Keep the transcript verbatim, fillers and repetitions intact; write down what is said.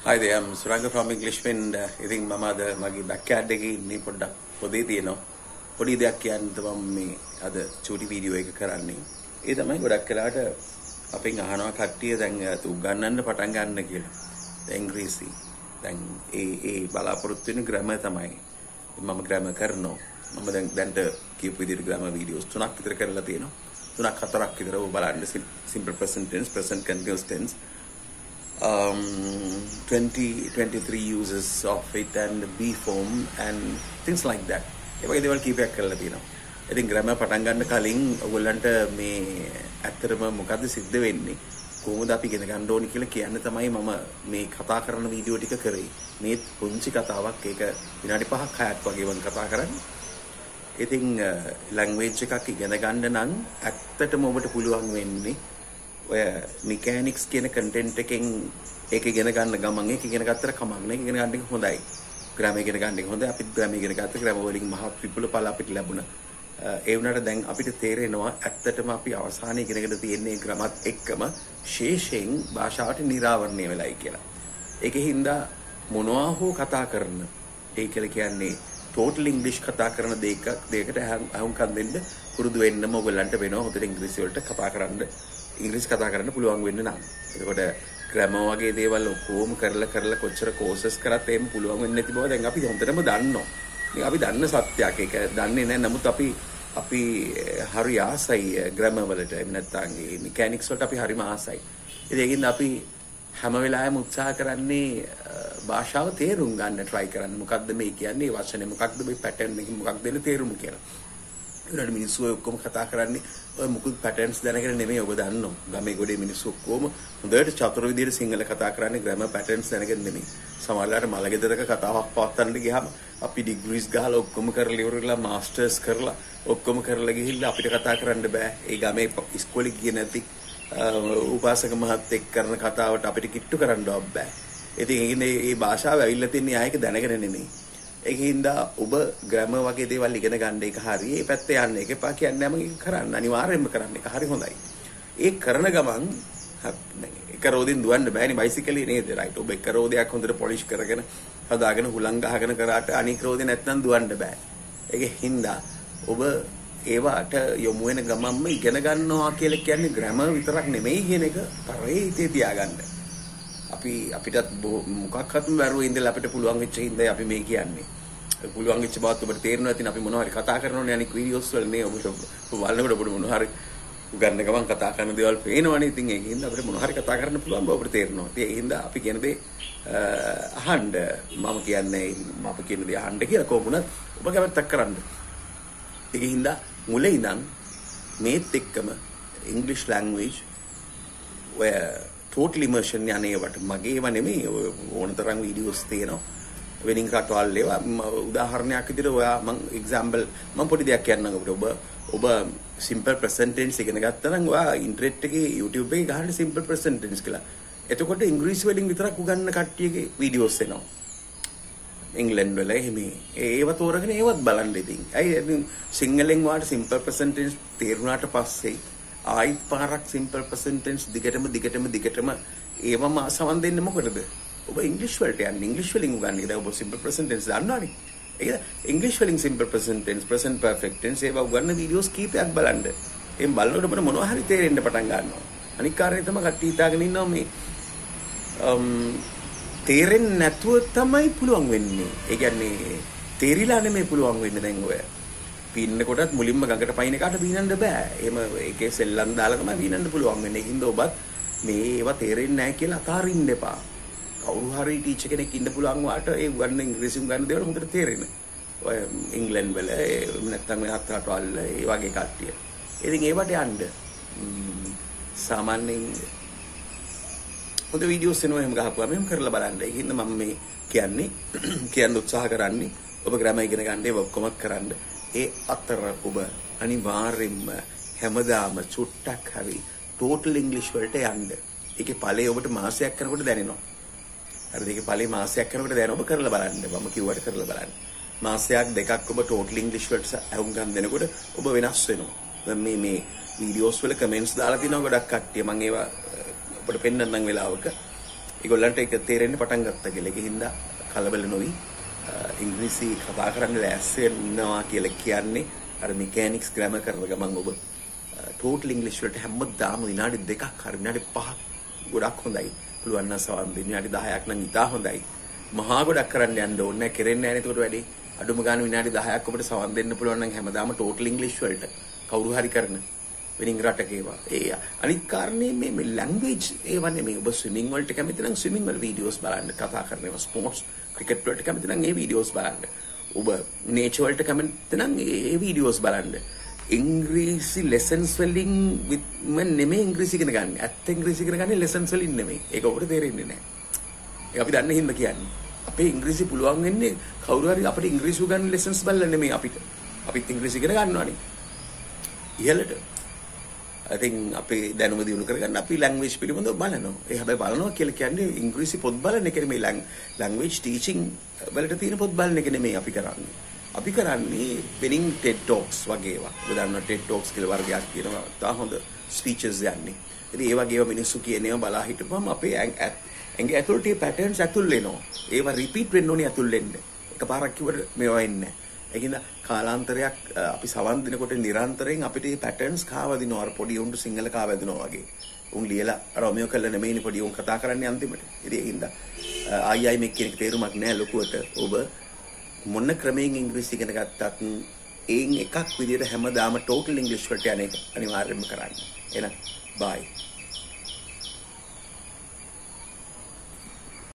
Hi there, I'm Suranga from English Wind. ඉතින් මම අද මගේ බෑක්යාඩ් එකේ ඉන්නේ පොඩ්ඩක් පොදේ තියෙනවා. පොඩි දෙයක් කියන්න තමයි මේ අද චූටි වීඩියෝ එක කරන්නේ. ඒ තමයි ගොඩක් වෙලාවට අපෙන් අහනවා කට්ටිය දැන් උගන්නන්න පටන් ගන්න කියලා. දැන් ඉංග්‍රීසි. දැන් ඒ ඒ බලාපොරොත්තු වෙන ග්‍රැමර් තමයි. මම ග්‍රැමර් කරනවා. මම දැන් දැන්ට කියපු විදිහට ග්‍රැමර් වීඩියෝස් තුනක් විතර කරලා තියෙනවා. තුනක් හතරක් විතර ඔබ බලන්න simple present tense, present continuous tense. Um, twenty, twenty-three uses of it and B form and things like that. ඒ වගේ දේවල් කීපයක් කරලා තියෙනවා. ඉතින් ග්‍රැමර් පටන් ගන්න කලින් ඔයගොල්ලන්ට මේ ඇත්තටම මොකද්ද සිද්ධ වෙන්නේ? කොහොමද අපි ඉගෙන ගන්න ඕනි කියලා කියන්න තමයි මම මේ කතා කරන වීඩියෝ ටික කරේ. මේ පුංචි කතාවක් ඒක විනාඩි පහක් හයක් වගේ වන් කතා කරන්නේ. ඉතින් ලැන්ග්වේජ් එකක් ඉගෙන ගන්න නම් ඇත්තටම ඔබට පුළුවන් වෙන්නේ ඔය මෙකැනික්ස් කියන කන්ටෙන්ට් එකෙන් ඒක ඉගෙන ගන්න ගමන් ඒක ඉගෙන ගත්තට කමක් නැහැ. ඉගෙන ගන්න එක හොඳයි. ග්‍රැමර් ඉගෙන ගන්න එක හොඳයි. අපිත් ග්‍රැමර් ඉගෙන ගත්ත ග්‍රැමර් වලින් මහත් විපුල ඵල අපිට ලැබුණා. ඒ වුණාට දැන් අපිට තේරෙනවා ඇත්තටම අපි අවසානයේ ඉගෙනගෙන තියෙන්නේ ග්‍රැමර් එක්කම ශේෂයෙන් භාෂාවට නිරාවරණය වෙලයි කියලා. ඒකෙන් හින්දා මොනවා හෝ කතා කරන ඒ කියලා කියන්නේ total English කතා කරන දෙයක දෙයකට අහුම්කම් දෙන්න පුරුදු වෙන්නම ඔයගලන්ට වෙනවා. හොඳට ඉංග්‍රීසි වලට කතා කරන්න ඉංග්‍රීසි කතා කරන්න පුළුවන් වෙන්න නම්. එතකොට ග්‍රැමර් වගේ දේවල් ඔක්කොම කරලා කරලා කොච්චර කෝසස් කරත් එහෙම පුළුවන් වෙන්නේ නැති බව දැන් අපි හොඳටම දන්නවා. මේක අපි දන්න සත්‍යයක්. ඒක දන්නේ නැහැ. නමුත් අපි අපි හරි ආසයි ග්‍රැමර් වලට. එහෙම නැත්නම් මේ මෙකැනික්ස් වලට අපි හරිම ආසයි. ඉතින් ඒකින්ද අපි හැම වෙලාවෙම උත්සාහ කරන්නේ භාෂාව තේරුම් ගන්න try කරන්න. මොකක්ද මේ කියන්නේ? වචනේ මොකක්ද මේ පැටර්න් එකකින් මොකක්ද දෙන තේරුම කියලා. ඒකට මිනිස්සු ඔක්කොම කතා කරන්නේ ඔය මුකුත් පැටර්න්ස් දැනගෙන නෙමෙයි. ඔබ දන්නවා. ගමේ ගොඩේ මිනිස්සු ඔක්කොම හොඳට චතුර විදියට සිංහල කතා කරන්නේ ග්‍රැමර් පැටර්න්ස් දැනගෙන නෙමෙයි. සමහරවිට මල ගෙදරක කතාවක් පවත්වන්න ගියාම අපි ඩිග්‍රීස් ගහලා ඔක්කොම කරලා ඉවරලා මාස්ටර්ස් කරලා ඔක්කොම කරලා ගිහිල්ලා අපිට කතා කරන්න බෑ. ඒ ගමේ ඉස්කෝලේ ගියේ නැති උපාසක මහත්තයෙක් කරන කතාවට අපිට කිට්ටු කරන්නවත් බෑ. ඉතින් ඒකනේ මේ භාෂාව ඇවිල්ලා තින්නේ ආයක දැනගෙන නෙමෙයි. ඒකින්ද ඔබ ග්‍රැමර් වගේ දේවල් ඉගෙන ගන්න එක හරිය. ඒ පැත්තේ යන්න එක එපා කියන්නේ නම් ඒක කරන්න. අනිවාර්යෙන්ම කරන්න. ඒක හරි හොඳයි. ඒ කරන ගමන් එක රෝදෙන් දුවන්න බෑනේ බයිසිකලේ නේද? රයිට්. ඔබ එක රෝදයක් හොඳට පොලිෂ් කරගෙන හදාගෙන හුලං ගහගෙන කරාට අනික රෝදේ නැත්නම් දුවන්න බෑ. ඒකේ හින්දා ඔබ ඒවට යොමු වෙන ගමන්ම ඉගෙන ගන්නවා කියලා කියන්නේ ග්‍රැමර් විතරක් නෙමෙයි කියන එක තරේ හිතේ තියාගන්න. අපි අපිටත් මොකක්වත් බැරුව ඉඳලා අපිට පුළුවන් වෙච්ච හින්දා අපි මේ කියන්නේ. පුළුවන් වෙච්ච බවත් ඔබට තේරෙනවා. ඉතින් අපි මොනවා හරි කතා කරනෝනේ අනික වීඩියෝස් වල නේ ඔබට බලනකොට ඔබට මොනවා හරි උගන්න ගමන් කතා කරන දේවල් පේනවනේ. ඉතින් ඒකින්ද අපිට මොනවා හරි කතා කරන්න පුළුවන් බව අපිට තේරෙනවා. ඉතින් ඒකින්ද අපි කියන දේ අහන්න. මම කියන්නේ මම කියන දේ අහන්න කියලා කොහොමුණත් ඔබ කැමැත්තක් කරන්න. ඒකින්ද මුලින් ඉඳන් මේත් එක්කම English language ඔය total immersion යන්නේවට මගේව නෙමෙයි ඕනතරම් වීඩියෝස් තියෙනවා. වෙනින් රටවල් ඒවා උදාහරණයක් විදිහට ඔයා මම එක්සැම්පල් මම පොඩි දෙයක් කියන්නම් ඔබට. ඔබ ඔබ simple present tense ඉගෙන ගත්තා නම් ඔයා ඉන්ටර්නෙට් එකේ YouTube එකේ ගහන්න simple present tense කියලා. එතකොට ඉංග්‍රීසි වලින් විතරක් උගන්න කට්ටියගේ වීඩියෝස් එනවා. ඉංග්ලන්ඩ් වල එහෙම ඒව තෝරගෙන ඒවත් බලන්න ඉතින්. අයි සිංහලෙන් වාට simple present tense තේරුණාට පස්සේ ආයිත් පාරක් simple present tense දිගටම දිගටම දිගටම ඒවම සමන් දෙන්න මොකටද? ඔබ ඉංග්‍රීසි වලට යන්නේ. ඉංග්‍රීසි වලින් උගන්නේ. දැන් ඔබ simple present tense දන්නවනේ. ඒක ඉංග්‍රීසි වලින් simple present tense, present perfect tense ඒවා උගන්න වීඩියෝස් කීපයක් බලන්න. එම් බලනකොට අපිට මොනවා හරි තේරෙන්න පටන් ගන්නවා. අනික් කාරණේ තමයි කට්ටිය හිතාගෙන ඉන්නවා මේ තේරෙන්නේ නැතුව තමයි පුළුවන් වෙන්නේ. ඒ කියන්නේ තේරිලා නෙමෙයි පුළුවන් වෙන්නේ දැන් ඔය. පින්න කොටත් මුලින්ම ගඟට පයින් එකට බීනන්න බෑ. එහෙම ඒකේ සෙල්ලම් දාලා තමයි බීනන්න පුළුවන් වෙන්නේ. ඒකින්ද ඔබත් මේ ඒවා තේරෙන්නේ නැහැ කියලා අතාරින්න එපා. කවුරු හරි ටීචර් කෙනෙක් ඉන්න පුළුවන් වාට ඒ උගන්න ඉංග්‍රීසි උගන්න දේවල් හොඳට තේරෙන. ඔය ඉංග්ලන්ඩ් වල නැත්තම් මේ හත් රටවල් ඒ වගේ කට්ටිය. ඉතින් ඒවට යන්න සාමාන්‍යයෙන් හොඳ වීඩියෝස් එනවා එහෙම ගහපුවා මෙහෙම කරලා බලන්න. ඒකින්ද මම මේ කියන්නේ කියන්න උත්සාහ කරන්නේ ඔබ ග්‍රැමර් ඉගෙන ගන්න ඒව ඔක්කොම කරන්න. ඒ අතර ඔබ අනිවාර්යෙන්ම හැමදාම චුට්ටක් හරි total English වලට යන්න. ඒකේ ඵලය ඔබට මාසයක් කරනකොට දැනෙනවා. හරිද? ඒකේ ඵලය මාසයක් කරනකොට දැනෙන ඔබ කරලා බලන්න. මම කිව්වට කරලා බලන්න. මාසයක් දෙකක් ඔබ total English වලට අහුම්කම් දෙනකොට ඔබ වෙනස් වෙනවා. දැන් මේ මේ වීඩියෝස් වල කමෙන්ට්ස් දාලා තිනවා ගොඩක් කට්ටිය. මම ඒවා ඔබට පෙන්නන්නම් වෙලාවක. ඒගොල්ලන්ට ඒක තේරෙන්න පටන් ගත්තා කියලා. ඒක හින්දා කලබල නොවි ඉංග්‍රීසි කතා කරන්න ලෑස්ති වෙනවා කියලා කියන්නේ අර මෙකැනික්ස් ග්‍රැමර් කරන ගමන් ඔබ ටෝටල් ඉංග්‍රීසි වලට හැමදාම විනාඩි දෙකක් හරි විනාඩි පහක් ගොඩක් හොඳයි. පුළුවන් නම් සවන් දෙන්න විනාඩි දහයක් නම් ඉතා හොඳයි. මහා ගොඩක් කරන්න යන්න ඕනේ නැහැ. කෙරෙන්නේ නැහැ නේද? ඒකට වැඩි අඩුම ගාන විනාඩි දහයක් ඔබට සවන් දෙන්න පුළුවන් නම් හැමදාම ටෝටල් ඉංග්‍රීසි වලට කවුරු හරි කරන වෙනින් රටක ඒවා. ඒ අනිත් කාරණේ මේ මේ ලැන්ග්වේජ් ඒවා නෙමෙයි. ඔබ ස්විමින් වලට කැමති නම් ස්විමින් වල වීඩියෝස් බලන්න. කතා කරනවා ස්පෝර්ට්ස් ක්‍රිකට් වලට කැමති නම් ඒ වීඩියෝස් බලන්න. ඔබ නේචර් වලට කැමති නම් ඒ වීඩියෝස් බලන්න. ඉංග්‍රීසි ලෙසන්ස් වලින් මම නෙමෙයි ඉංග්‍රීසි ඉගෙන ගන්න. ඇත්ත ඉංග්‍රීසි ඉගෙන ගන්නේ ලෙසන්ස් වලින් නෙමෙයි. ඒක ඔබට තේරෙන්නේ නැහැ. ඒක අපි දන්නේ හින්දා කියන්නේ. අපේ ඉංග්‍රීසි පුළුවන් වෙන්නේ කවුරු හරි අපිට ඉංග්‍රීසි උගන්වන ලෙසන්ස් බලලා නෙමෙයි අපිට. අපිත් ඉංග්‍රීසි ඉගෙන ගන්නවානේ. ඉහළට. I think අපේ දැනුම දියුණු කරගන්න අපි ලැන්ග්වේජ් පිළිබඳව බලනවා. ඒ හැබැයි බලනවා කියලා කියන්නේ ඉංග්‍රීසි පොත් බලන එක නෙමෙයි ලැන්ග්වේජ් ටීචින් වලට තියෙන පොත් බලන එක නෙමෙයි අපි කරන්නේ. අපි කරන්නේ වෙනින් ටෙඩ් ටොක්ස් වගේ ඒවා. උදාහරණ ටෙඩ් ටොක්ස් කියලා වර්ගයක් තියෙනවා. තා හොඳ ස්පීචස් යන්නේ. ඉතින් ඒ වගේ ඒවා මිනිස්සු කියන ඒවා බලා හිටපුවම අපේ ඇඟේ ඇතුළට ඒ පැටර්න්ස් ඇතුල් වෙනවා. ඒවා රිපීට් වෙන්න ඕනේ ඇතුල් වෙන්න. එකපාරක් කිව්වට මේවා එන්නේ නැහැ. ඒකින්ද කාලාන්තරයක් අපි සවන් දිනකොට නිරන්තරයෙන් අපිට මේ පැටර්න්ස් කාවදිනවා. අර පොඩි උන්ට සිංහල කාවදිනවා වගේ. උන් ලියලා රොමියෝ කළා නෙමෙයිනේ පොඩි උන් කතා කරන්නේ අන්තිමට. ඉතින් ඒකින්ද ආයි ආයි මේක කියන තේරුමක් නැහැ ලොකුවට. ඔබ මොන ක්‍රමයෙන් ඉංග්‍රීසි ඉගෙන ගත්තත් ඒන් එකක් විදියට හැමදාම ටෝටල් ඉංග්‍රීසි වලට යන එක අනිවාර්යයෙන්ම කරන්න. එහෙනම් බයි.